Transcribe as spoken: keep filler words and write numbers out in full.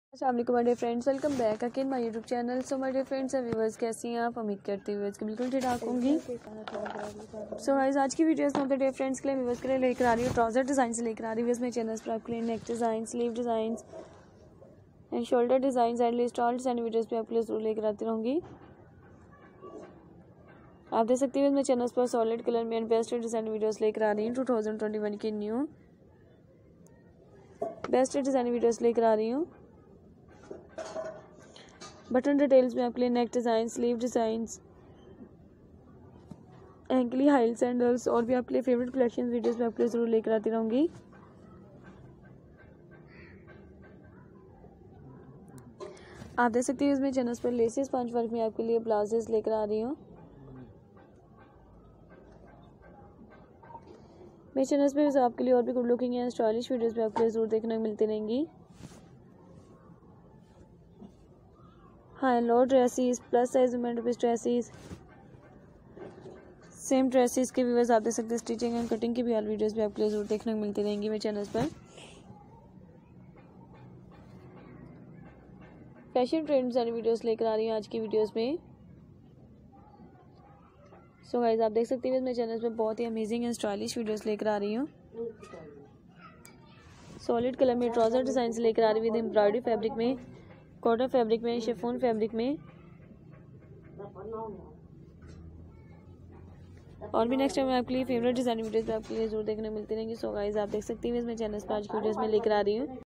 अस्सलाम वालेकुम my dear friends, welcome back again my YouTube channel. So my dear friends और viewers, कैसी हैं आप? उम्मीद करती हूँ कि बिल्कुल ठीक ठाक होंगी। सो गाइस, आज की वीडियोस में डियर फ्रेंड्स के लिए व्यूअर्स के लिए लेकर आ रही हूँ ट्राउजर डिज़ाइन से लेकर आ रही हूँ इसमें चैनल्स पर आपके लिए neck design, sleeve design and shoulder design and list all design videos पर आपके लिए जरूर लेकर आती रहूँगी। आप देख सकते हैं इसमें चैनल्स पर सॉलिड कलर में एंड बेस्ट डिज़ाइन वीडियोज़ लेकर आ रही हूँ। टू थाउजेंड ट्वेंटी वन की न्यू बेस्ट डिज़ाइन वीडियोज़ लेकर आ रही हूँ। बटन डिटेल्स में आपके लिए neck design, sleeve designs, ankle high sandals और भी आपके लिए फेवरेट कलेक्शन वीडियोस में आपके लिए ज़रूर लेकर आती रहूँगी। आप देख सकते हैं इसमें चैनल्स पर लेसेस पंच वर्क में आपके लिए ब्लाउजेस लेकर आ रही हूँ। मेरे चैनल्स पर आपके लिए और भी good looking and stylish videos में आपके लिए ज़रूर देखने को मिलती रहेंगी। हाँ, low dresses, plus size women piece dresses, same dresses के व्यूअर्स आप देख सकते हैं स्टिचिंग एंड कटिंग की भी हाल वीडियोस भी आपके लिए जरूर देखने को मिलती रहेंगी मेरे चैनल्स पर। फैशन ट्रेंड्स वाली वीडियोस लेकर आ रही हूँ आज की वीडियोस में। सो so गाइस, आप देख सकते हैं मेरे चैनल्स पर बहुत ही अमेजिंग एंड स्टाइलिश वीडियोस लेकर आ रही हूँ। सॉलिड कलर में ट्राउजर डिज़ाइन से लेकर आ रही हूँ विद एम्ब्रॉयडरी फैब्रिक में, कॉटन फैब्रिक में, शिफॉन फैब्रिक में और भी नेक्स्ट टाइम आपके लिए फेवरेट डिज़ाइन वीडियोस पे आपके लिए जरूर देखने को मिलती रहेंगी। सो गाइस, आप देख सकती हैं इसमें चैनल्स पर आज की वीडियोस में लेकर आ रही हूँ।